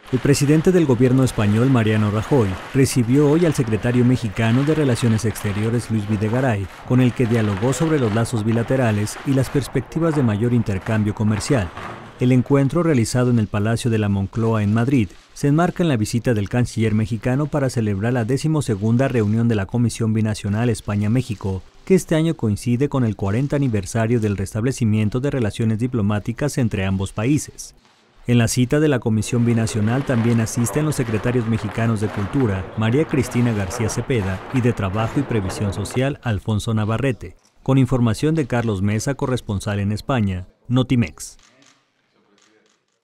El presidente del gobierno español, Mariano Rajoy, recibió hoy al secretario mexicano de Relaciones Exteriores, Luis Videgaray, con el que dialogó sobre los lazos bilaterales y las perspectivas de mayor intercambio comercial. El encuentro, realizado en el Palacio de la Moncloa en Madrid, se enmarca en la visita del canciller mexicano para celebrar la 12ª reunión de la Comisión Binacional España-México, que este año coincide con el 40 aniversario del restablecimiento de relaciones diplomáticas entre ambos países. En la cita de la Comisión Binacional también asisten los secretarios mexicanos de Cultura, María Cristina García Cepeda, y de Trabajo y Previsión Social, Alfonso Navarrete, con información de Carlos Mesa, corresponsal en España, Notimex.